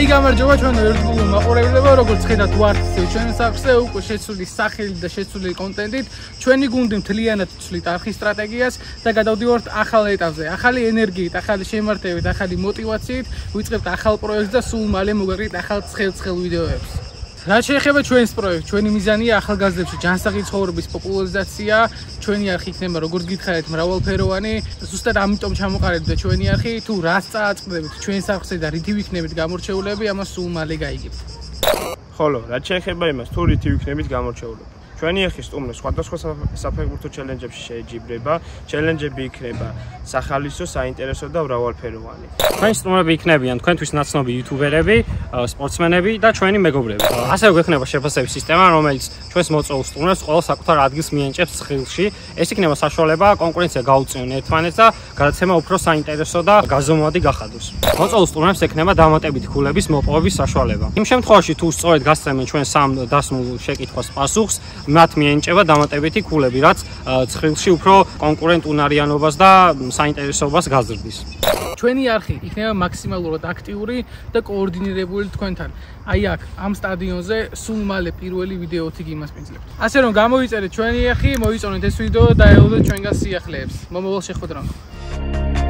გამარჯობა ჩვენო ერთგულო მაყურებლებო, როგორც ხედავთ ვართ ჩვენს სახლზე უკვე შეცვლილი სახელი და შეცვლილი კონტენტით. ჩვენი გუნდი მთლიანად ცვლით არხის სტრატეგიას და გადავდივართ ახალ ეტაპზე. ახალი ენერგიით, ახალი შემართებით, ახალი мотивაციით ვიწყებთ ახალ პროექტს და სულ მალე მოვაყრით ახალ ცხელ ვიდეოებს. რაც შეეხება ჩვენს პროექტს, ჩვენი მიზანია ახალგაზრდებში ჯანსაღი ცხოვრების პოპულარიზაცია. ჩვენი არხი იქნება, როგორც გითხარით, მრავალფეროვანი. ზუსტად ამიტომ ჩამოყალიბდა ჩვენი არხი. თუ რას წააწყდებით ჩვენს არხზე და რითი ვიქნებით გამორჩეულები, ამას სულ მალე გაიგებთ. ხოლო, რაც შეეხება იმას, თუ რითი ვიქნებით გამორჩეულები. ჩვენი არხი სტუმრებს სხვადასხვა საფეხბურთო ჩელენჯებში შეეჯიბრება. ჩელენჯები იქნება სახალისო, საინტერესო და მრავალფეროვანი. Ჩვენი სტუმრები იქნებიან თქვენთვის ნაცნობი იუთუბერები, სპორტსმენები და ჩვენი მეგობრები. ასევე გვექნება შეფასების სისტემა, რომელიც ჩვენს მოწვეულ სტუმრებს ყველა საკუთარ ადგილს მიენჭებს ცხრილში. ეს იქნება საშუალება კონკურენცია გაუწიონ ერთმანეთს და გადაცემა უფრო საინტერესო და გაზომვადი გახადოს. მოწვეულ სტუმრებს ექნება დამატებითი ქულების მოპოვების საშუალება. იმ შემთხვევაში, თუ სწორედ გასცემენ ჩვენ სამ დასმულ შეკითხვას პასუხს, მათ მიენჭება დამატებითი ქულები, რაც ცხრილში უფრო კონკურენტუნარიანობას და საინტერესობას გაზრდის. ჩვენი არხი იქნება მაქსიმალურად აქტიური და კოორდინირებული თქვენთან. აი აქ ამ სტადიონზე სულ მალე პირველი ვიდეოთი გიმასპინძლებთ. ასე რომ გამოიწერეთ ჩვენი არხი, მოიწონეთ ეს ვიდეო და დაელოდეთ ჩვენგან სიახლეებს. მომავალ შეხვედრამდე.